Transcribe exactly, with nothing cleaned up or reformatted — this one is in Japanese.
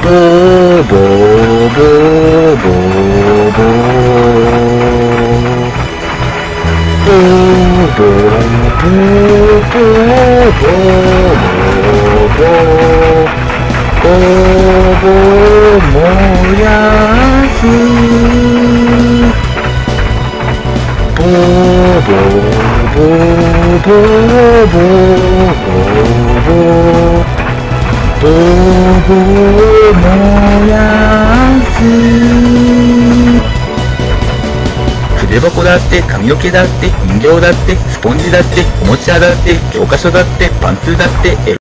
ボーボーボーボーボーボーボーボーボーボーボーボー燃やすボーボーボーボーボーボーボーボー燃やす筆箱だって髪の毛だって人形だってスポンジだっておもちゃだって教科書だってパンツだって